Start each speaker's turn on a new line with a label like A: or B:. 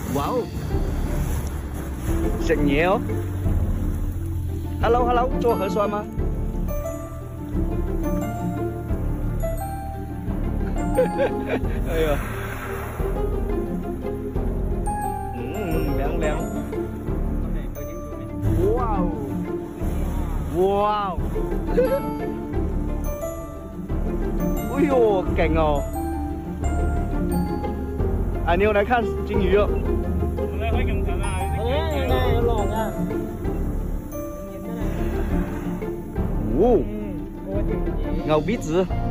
A: 哇哦，食嘢哦 ！Hello Hello， 做核酸吗？哎呦，凉凉。哇哦，哇哦，哎呦，勁哦！啊，你要來看金魚哦。
B: 我哋可以咁近啊！有浪啊！
A: 哦，牛鼻子。